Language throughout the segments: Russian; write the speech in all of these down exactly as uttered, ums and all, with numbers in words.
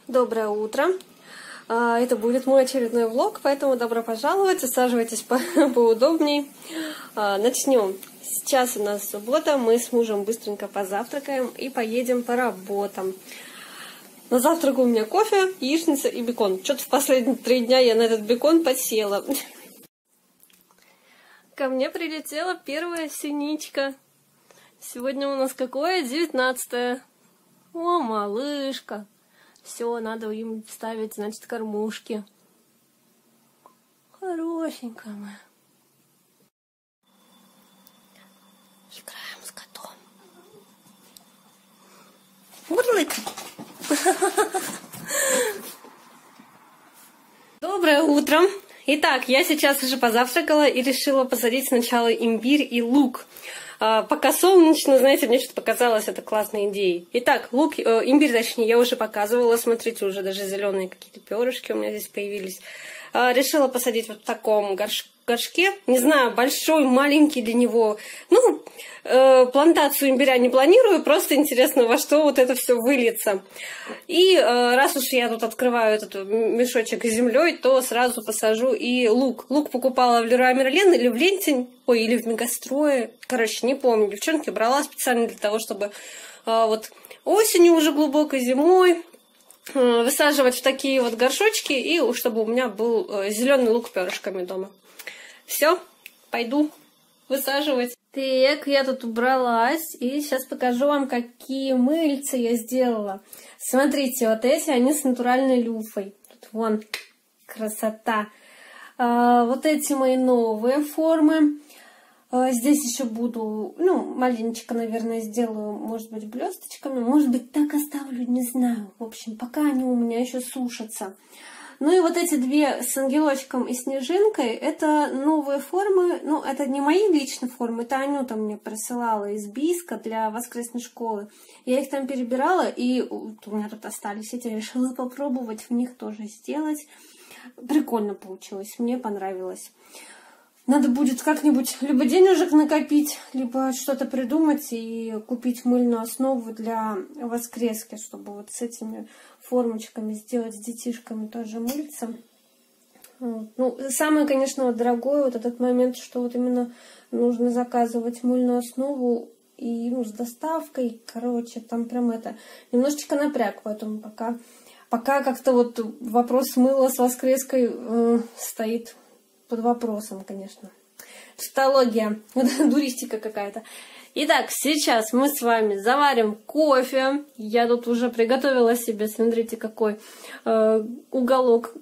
Доброе утро! Это будет мой очередной влог, поэтому добро пожаловать, усаживайтесь по поудобней. Начнем. Сейчас у нас суббота, мы с мужем быстренько позавтракаем и поедем по работам. На завтрак у меня кофе, яичница и бекон. Что-то в последние три дня я на этот бекон подсела. Ко мне прилетела первая синичка. Сегодня у нас какое? девятнадцатое. О, малышка. Все, надо им ставить, значит, кормушки. Хорошенькая моя. Играем с котом. Урлык. Доброе утро. Итак, я сейчас уже позавтракала и решила посадить сначала имбирь и лук. Пока солнечно, знаете, мне что-то показалось, это классной идеей. Итак, лук, э, имбирь, точнее, я уже показывала. Смотрите, уже даже зеленые какие-то перышки у меня здесь появились. Э, решила посадить вот в таком горш горшке. Не знаю, большой, маленький для него. Ну, э, плантацию имбиря не планирую, просто интересно, во что вот это все выльется. И э, раз уж я тут открываю этот мешочек с землей, то сразу посажу и лук. Лук покупала в Леруа Мерлен или в Ленте, ой, или в Мегастрое. Короче, не помню. Девчонки брала специально для того, чтобы э, вот осенью, уже глубокой зимой, э, высаживать в такие вот горшочки, и чтобы у меня был э, зеленый лук перышками дома. Все, пойду высаживать. Так, я тут убралась, и сейчас покажу вам, какие мыльца я сделала. Смотрите, вот эти, они с натуральной люфой. Тут вон, красота. А, вот эти мои новые формы. А, здесь еще буду, ну, маленечко, наверное, сделаю, может быть, блесточками. Может быть, так оставлю, не знаю. В общем, пока они у меня еще сушатся. Ну и вот эти две с ангелочком и снежинкой, это новые формы, ну это не мои личные формы, это Анюта мне присылала из Бийска для воскресной школы. Я их там перебирала, и у меня тут остались эти, я решила попробовать в них тоже сделать. Прикольно получилось, мне понравилось. Надо будет как-нибудь либо денежек накопить, либо что-то придумать и купить мыльную основу для воскрески, чтобы вот с этими формочками сделать с детишками тоже мыльца. Вот. Ну, самое, конечно, вот дорогое вот этот момент, что вот именно нужно заказывать мыльную основу и ну, с доставкой, короче, там прям это немножечко напряг, поэтому пока, пока как-то вот вопрос мыла с воскреской э, стоит под вопросом, конечно. Психология, дуристика какая-то. Итак, сейчас мы с вами заварим кофе. Я тут уже приготовила себе, смотрите, какой э, уголок.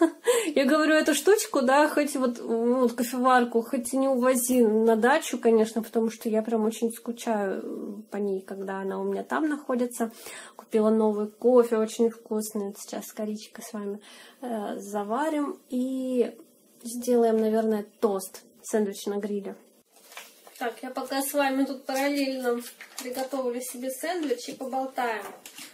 Я говорю, эту штучку, да, хоть вот, ну, вот кофеварку, хоть и не увози на дачу, конечно, потому что я прям очень скучаю по ней, когда она у меня там находится. Купила новый кофе, очень вкусный. Сейчас с коричкой с вами э, заварим и сделаем, наверное, тост, сэндвич на гриле. Так, я пока с вами тут параллельно приготовлю себе сэндвич и поболтаем.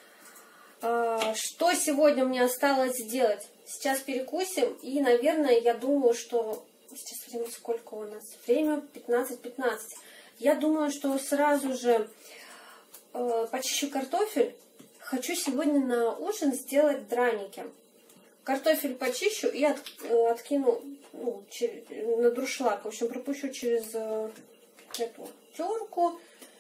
А, что сегодня мне осталось сделать? Сейчас перекусим и, наверное, я думаю, что... Сейчас время сколько у нас? Время пятнадцать пятнадцать. Я думаю, что сразу же э, почищу картофель. Хочу сегодня на ужин сделать драники. Картофель почищу и от, откину ну, через, на дуршлаг. В общем, пропущу через э, эту терку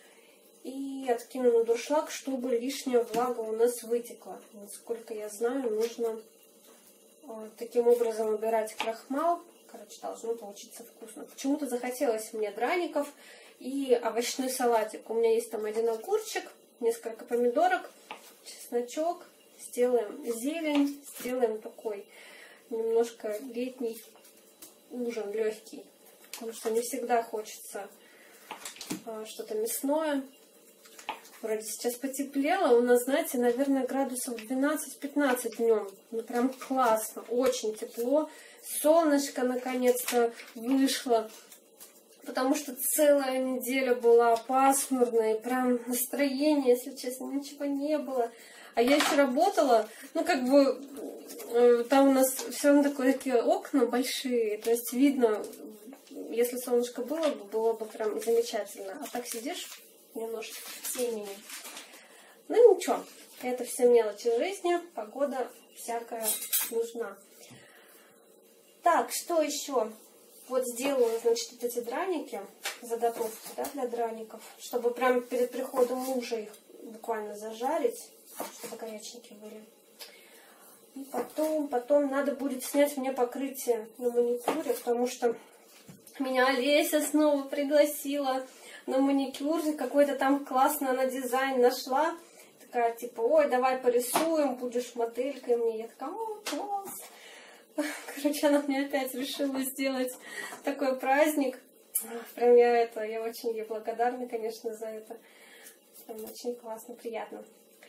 и откину на дуршлаг, чтобы лишняя влага у нас вытекла. Насколько я знаю, нужно э, таким образом убирать крахмал. Короче, должно получиться вкусно. Почему-то захотелось мне драников и овощной салатик. У меня есть там один огурчик, несколько помидорок, чесночок. Сделаем зелень, сделаем такой немножко летний ужин, легкий. Потому что не всегда хочется а, что-то мясное. Вроде сейчас потеплело. У нас, знаете, наверное, градусов двенадцать-пятнадцать днем. Ну, прям классно, очень тепло. Солнышко наконец-то вышло. Потому что целая неделя была пасмурная. И прям настроение, если честно, ничего не было. А я еще работала, ну, как бы, э, там у нас все равно такое, такие окна большие, то есть видно, если солнышко было бы, было бы прям замечательно. А так сидишь немножко в тени. Ну, ничего, Это все мелочи жизни, погода всякая нужна. Так, что еще? Вот сделала, значит, вот эти драники, заготовки, да, для драников, чтобы прямо перед приходом мужа их буквально зажарить, чтобы горяченькие были. И потом, потом надо будет снять мне покрытие на маникюре, потому что меня Олеся снова пригласила на маникюр, какой-то там классный она дизайн нашла. Такая, типа, ой, давай порисуем, будешь моделькой мне. Я такая, о, класс. Короче, она мне опять решила сделать такой праздник. Прям я это, я очень ей благодарна, конечно, за это. Прям очень классно, приятно.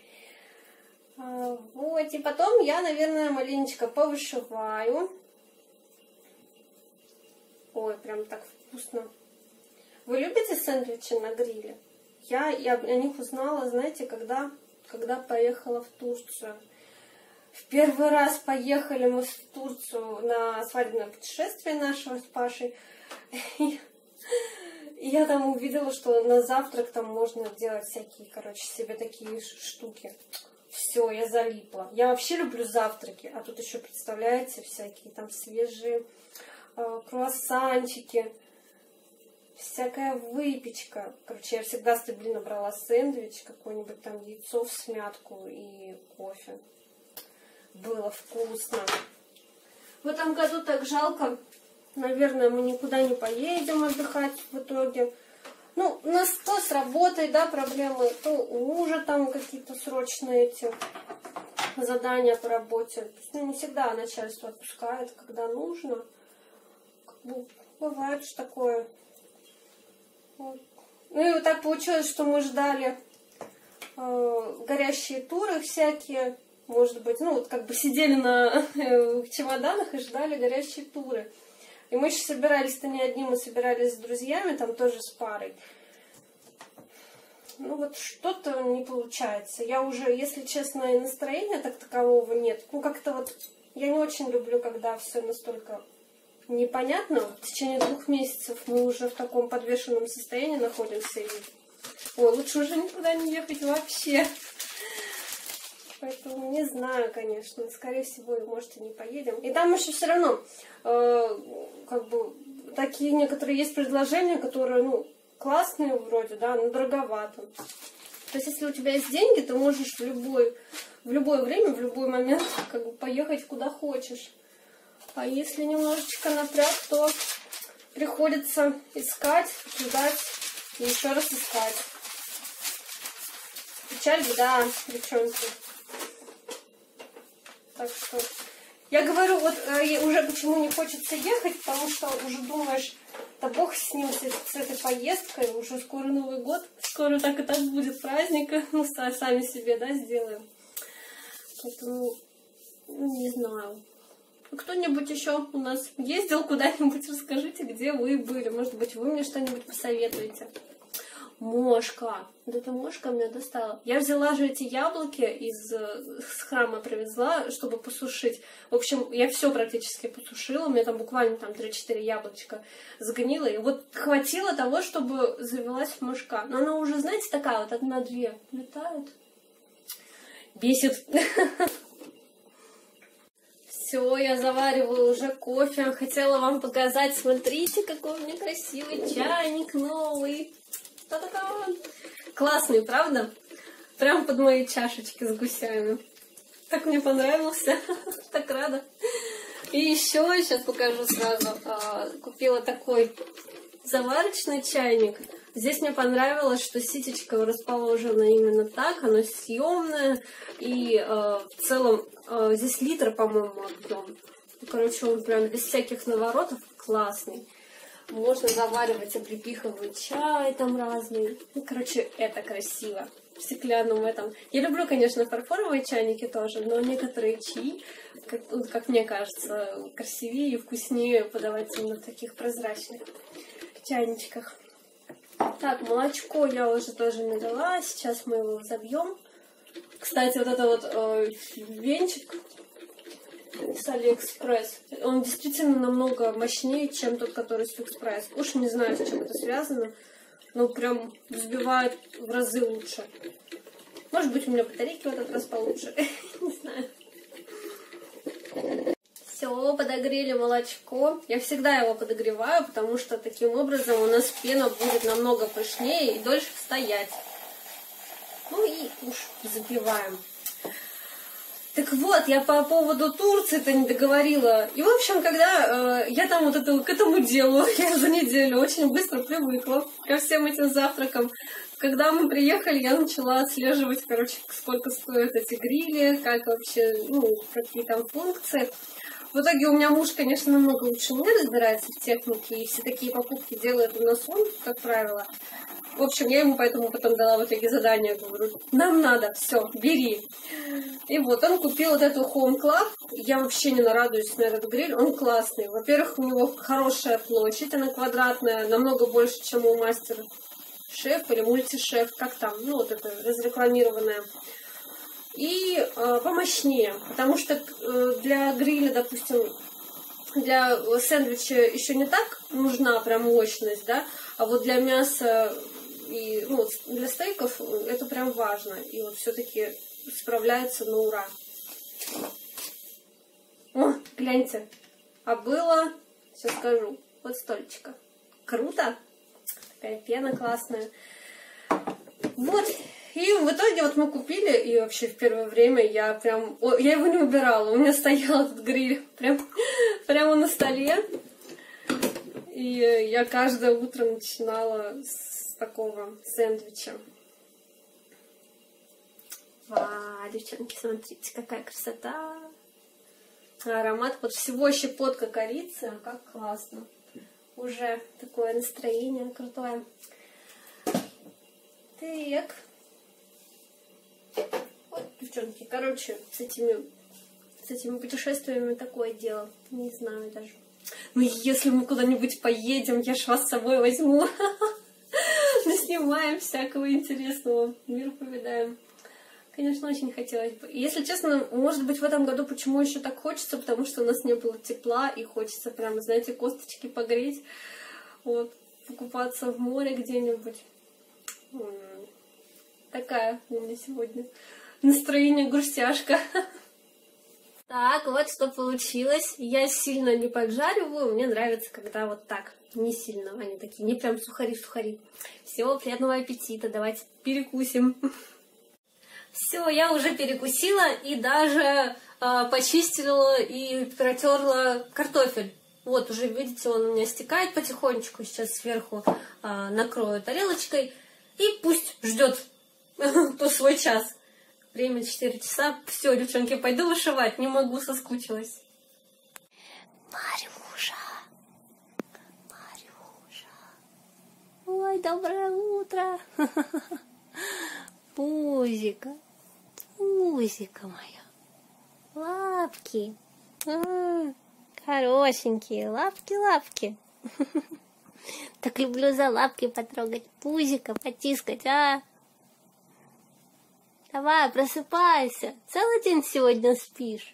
Вот, и потом я, наверное, маленечко повышиваю. Ой, прям так вкусно. Вы любите сэндвичи на гриле? Я, я о них узнала, знаете, когда, когда поехала в Турцию. В первый раз поехали мы в Турцию на свадебное путешествие нашего с Пашей. И я там увидела, что на завтрак там можно делать всякие, короче, себе такие штуки. Все, я залипла. Я вообще люблю завтраки, а тут еще, представляете, всякие там свежие э, круассанчики, всякая выпечка. Короче, я всегда стабильно брала сэндвич, какое-нибудь там яйцо в смятку и кофе. Было вкусно. В этом году так жалко. Наверное, мы никуда не поедем отдыхать в итоге. Ну, у нас то с работой, да, проблемы, то у мужа там какие-то срочные эти задания по работе. То есть, ну, не всегда начальство отпускает, когда нужно. Как бы, бывает же такое. Вот. Ну и вот так получилось, что мы ждали э, горящие туры всякие. Может быть, ну вот как бы сидели на э, чемоданах и ждали горящие туры. И мы еще собирались-то не одни, мы собирались с друзьями, там тоже с парой. Ну вот что-то не получается. Я уже, если честно, и настроения так такового нет. Ну как-то вот я не очень люблю, когда все настолько непонятно. В течение двух месяцев мы уже в таком подвешенном состоянии находимся. И... Ой, лучше уже никуда не ехать вообще. Поэтому не знаю, конечно. Скорее всего, может, и не поедем. И там еще все равно, э, как бы, такие некоторые есть предложения, которые, ну, классные вроде, да, но дороговато. То есть, если у тебя есть деньги, ты можешь в, любой, в любое время, в любой момент, как бы, поехать куда хочешь. А если немножечко напряг, то приходится искать, ждать и еще раз искать. Печаль, да, девчонки. Так что я говорю, вот э, уже почему не хочется ехать, потому что уже думаешь, да бог с ним, с, с этой поездкой, уже скоро Новый год, скоро так и так будет праздник, ну, сами себе, да, сделаем. Поэтому, ну, не знаю. Кто-нибудь еще у нас ездил куда-нибудь, расскажите, где вы были, может быть, вы мне что-нибудь посоветуете. Мошка. Вот эта мошка меня достала. Я взяла же эти яблоки из с храма, привезла, чтобы посушить. В общем, я все практически посушила. У меня там буквально там три-четыре яблочка сгнило. И вот хватило того, чтобы завелась мошка. Но она уже, знаете, такая вот одна-две летает. Бесит. Все, я завариваю уже кофе. Хотела вам показать. Смотрите, какой у меня красивый чайник новый. Та-та-та! Классный, правда? Прям под мои чашечки с гусями. Так мне понравился. Так рада. И еще сейчас покажу сразу. Купила такой заварочный чайник. Здесь мне понравилось, что ситечко расположено именно так. Оно съемное. И в целом здесь литр, по-моему, объем. Короче, он прям без всяких наворотов классный. Можно заваривать, облепиховый чай там разный. Ну, короче, это красиво. В стеклянном этом. Я люблю, конечно, фарфоровые чайники тоже, но некоторые чаи, как, как мне кажется, красивее и вкуснее подавать именно в таких прозрачных чайничках. Так, молочко я уже тоже налила. Сейчас мы его забьем. Кстати, вот это вот э, венчик с Алиэкспресс. Он действительно намного мощнее, чем тот, который с Фикспрайс. Уж не знаю, с чем это связано, но прям взбивает в разы лучше. Может быть, у меня батарейки в этот раз получше. Не знаю. Все, подогрели молочко. Я всегда его подогреваю, потому что таким образом у нас пена будет намного пышнее и дольше стоять. Ну и уж запиваем. Так вот, я по поводу Турции-то не договорила. И, в общем, когда э, я там вот это, к этому делу, я за неделю очень быстро привыкла ко всем этим завтракам. Когда мы приехали, я начала отслеживать, короче, сколько стоят эти грили, как вообще, ну, какие там функции. В итоге у меня муж, конечно, намного лучше меня разбирается в технике, и все такие покупки делает у нас он, как правило. В общем, я ему поэтому потом дала в итоге задание, говорю, нам надо, все, бери. И вот он купил вот эту Home Club. Я вообще не нарадуюсь на этот гриль, он классный. Во-первых, у него хорошая площадь, она квадратная, намного больше, чем у Мастер-Шеф или Мультишеф, как там, ну вот это разрекламированное. И э, помощнее, потому что э, для гриля, допустим, для сэндвича еще не так нужна прям мощность, да, а вот для мяса и ну, для стейков это прям важно. И вот все-таки справляется на ура. О, гляньте, а было, сейчас скажу, вот стольчика. Круто, такая пена классная. Вот. И в итоге вот мы купили, и вообще в первое время я прям... Я его не убирала, у меня стоял этот гриль прям, прямо на столе. И я каждое утро начинала с такого сэндвича. Вау, девчонки, смотрите, какая красота. Аромат вот всего щепотка корицы, а как классно. Уже такое настроение крутое. Так... Вот, девчонки, короче, с этими, с этими путешествиями такое дело. Не знаю даже. Ну, если мы куда-нибудь поедем, я ж вас с собой возьму. Наснимаем всякого интересного. Мир повидаем. Конечно, очень хотелось бы. Если честно, может быть, в этом году почему еще так хочется, потому что у нас не было тепла, и хочется прямо, знаете, косточки погреть. Вот, покупаться в море где-нибудь. Такая у меня сегодня настроение грустяшка. Так, вот что получилось. Я сильно не поджариваю. Мне нравится, когда вот так. Не сильно. Они такие, не прям сухари-сухари. Всего приятного аппетита. Давайте перекусим. Все, я уже перекусила и даже э, почистила и протерла картофель. Вот, уже видите, он у меня стекает потихонечку. Сейчас сверху э, накрою тарелочкой. И пусть ждет то свой час. Время четыре часа. Все, девчонки, пойду вышивать. Не могу, соскучилась. Марюша. Марюша. Ой, доброе утро. Пузика. Пузика моя. Лапки. А, хорошенькие. Лапки, лапки. Так люблю за лапки потрогать. Пузика потискать, а? Давай, просыпайся. Целый день сегодня спишь.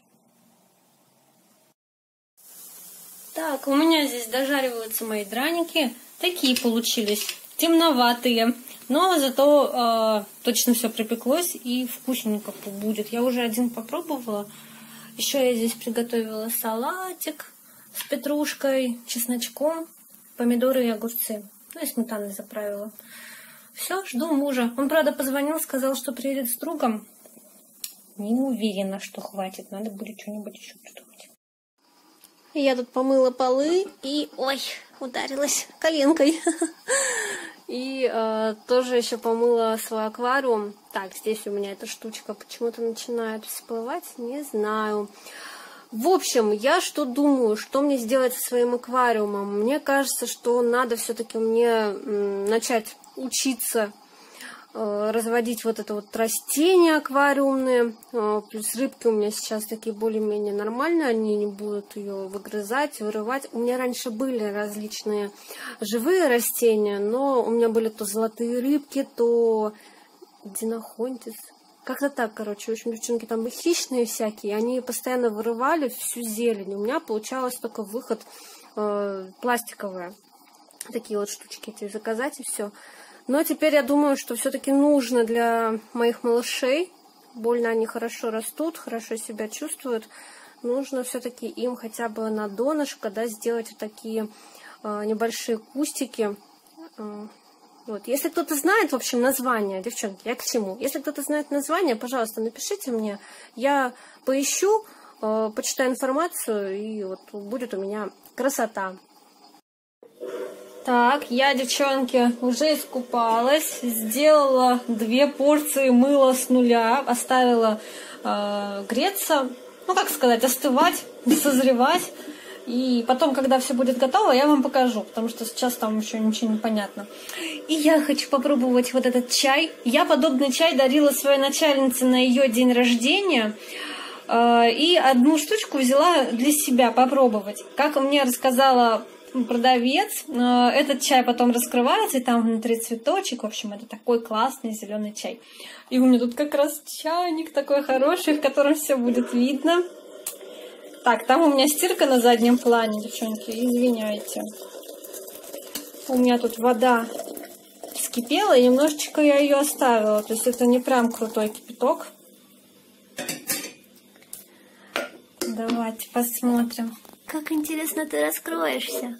Так, у меня здесь дожариваются мои драники. Такие получились. Темноватые. Но зато э, точно все припеклось и вкусненько будет. Я уже один попробовала. Еще я здесь приготовила салатик с петрушкой, чесночком, помидоры и огурцы. Ну и сметаной заправила. Все, жду мужа. Он, правда, позвонил, сказал, что приедет с другом. Не уверена, что хватит. Надо будет что-нибудь еще придумать. Я тут помыла полы и... Ой, ударилась коленкой. И э, тоже еще помыла свой аквариум. Так, здесь у меня эта штучка почему-то начинает всплывать. Не знаю. В общем, я что думаю, что мне сделать со своим аквариумом? Мне кажется, что надо все-таки мне м, начать учиться э, разводить вот это вот растения аквариумные. Э, плюс рыбки у меня сейчас такие более-менее нормальные, они не будут ее выгрызать, вырывать. У меня раньше были различные живые растения, но у меня были то золотые рыбки, то динохонтис. Как-то так, короче, в общем, девчонки там и хищные всякие, они постоянно вырывали всю зелень. У меня получалось только выход э, пластиковые. Такие вот штучки эти заказать и все. Но теперь я думаю, что все-таки нужно для моих малышей, больно они хорошо растут, хорошо себя чувствуют, нужно все-таки им хотя бы на донышко, да, сделать вот такие э, небольшие кустики. Вот. Если кто-то знает, в общем, название, девчонки, я к чему? Если кто-то знает название, пожалуйста, напишите мне. Я поищу, э, почитаю информацию, и вот будет у меня красота. Так, я, девчонки, уже искупалась, сделала две порции мыла с нуля, оставила э, греться, ну, как сказать, остывать, созревать. И потом, когда все будет готово, я вам покажу, потому что сейчас там еще ничего не понятно. И я хочу попробовать вот этот чай. Я подобный чай дарила своей начальнице на ее день рождения. И одну штучку взяла для себя попробовать. Как мне рассказала продавец, этот чай потом раскрывается, и там внутри цветочек. В общем, это такой классный зеленый чай. И у меня тут как раз чайник такой хороший, в котором все будет видно. Так, там у меня стирка на заднем плане, девчонки, извиняйте. У меня тут вода вскипела, и немножечко я ее оставила. То есть это не прям крутой кипяток. Давайте посмотрим. Как интересно ты раскроешься.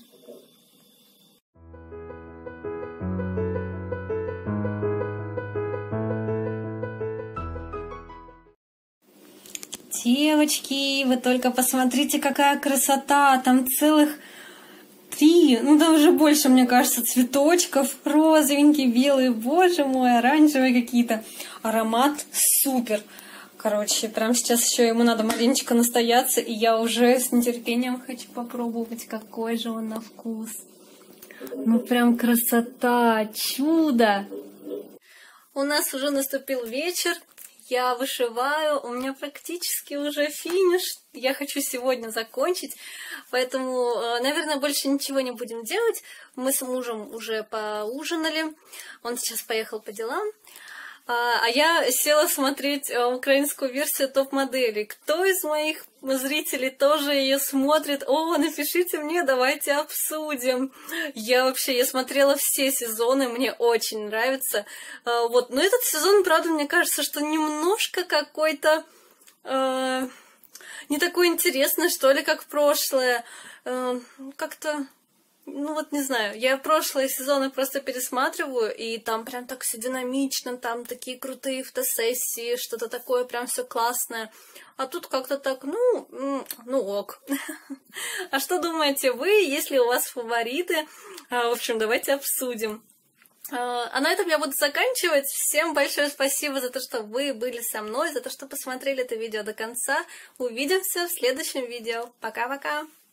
Девочки, вы только посмотрите, какая красота. Там целых три, ну там уже больше, мне кажется, цветочков. Розовенькие, белые, боже мой, оранжевые какие-то. Аромат супер. Короче, прям сейчас еще ему надо маленечко настояться, и я уже с нетерпением хочу попробовать, какой же он на вкус. Ну прям красота, чудо. У нас уже наступил вечер. Я вышиваю, у меня практически уже финиш. Я хочу сегодня закончить, поэтому, наверное, больше ничего не будем делать. Мы с мужем уже поужинали, он сейчас поехал по делам. А я села смотреть украинскую версию топ-моделей. Кто из моих зрителей тоже ее смотрит? О, напишите мне, давайте обсудим. Я вообще, я смотрела все сезоны, мне очень нравится. Вот, но этот сезон, правда, мне кажется, что немножко какой-то э, не такой интересный, что ли, как прошлое. Э, как-то... Ну вот не знаю, я прошлые сезоны просто пересматриваю, и там прям так все динамично, там такие крутые фотосессии, что-то такое прям все классное. А тут как-то так, ну, ну ок. А что думаете вы, если у вас фавориты? В общем, давайте обсудим. А на этом я буду заканчивать. Всем большое спасибо за то, что вы были со мной, за то, что посмотрели это видео до конца. Увидимся в следующем видео. Пока-пока!